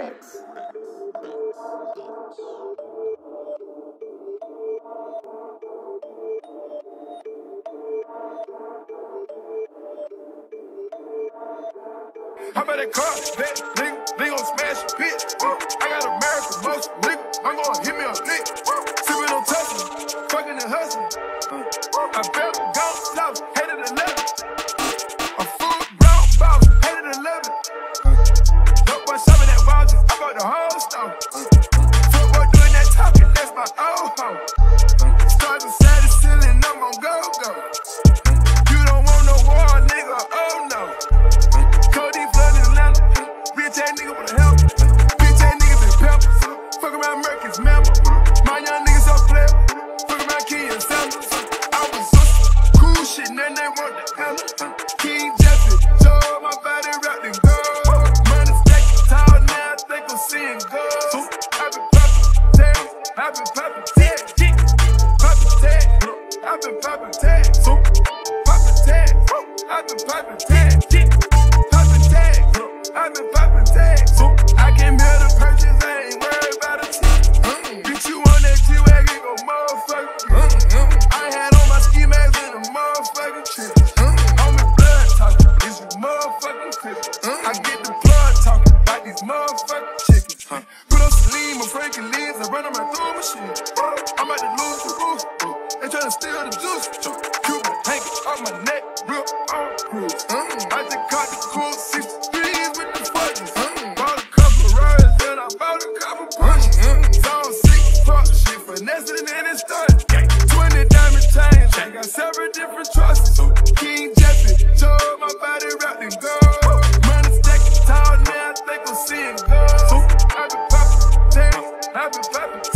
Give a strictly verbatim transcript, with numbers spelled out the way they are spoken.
Rex. How about that car? That nigga, they gon' smash a bitch. I got American muscle, nigga. I'm gon' hit me a lick. Sippin' on touching, fucking and hustling. I felt gone slow, hated the level. A full brown boss, hated the level. Dope boy shopping that voucher, I bought the whole store. Footboy doing that talking, that's my old hoe. Stars inside the ceiling, I'm gon' go, go. You don't want no war, nigga, oh no. Cody flood in Atlanta, bitch ass nigga wanna help. Bitch ass niggas been peppers. Fuck around Mercury's member. My young niggas so player. Fuck around Key and Sanders. I was so cool shit, then they want the hell. King Jeffy, Joe, my body wrapped in gold. Money stacking tall, now I think I'm seeing gold. I been poppin' tags, I been poppin' tags. Poppin' tags, I been poppin' tags. Poppin' tags, I been poppin' tags. I've been poppin' tags. I came here to purchase, I ain't worried about a tip. Bitch, you on that G-Wagon, go motherfucker. I had on my ski mask in a motherfucking trip. On me blood talking, it's you motherfucking crip. I get the blood talking, like these motherfucking chickens. Put up some lean, my freaking leaves, I run on my through machine. I'm about to lose the roof, they tryna steal the juice. Cuban hanging off my neck, real on cruise. I just caught the cool sixty-three. Nesting in his stud. twenty diamond chains, I got several different trusts. King Jeffy, Joe, my body wrapped in gold. Money stacking tall, now I think I'm seeing gold. I've been poppin' tags, I've been poppin'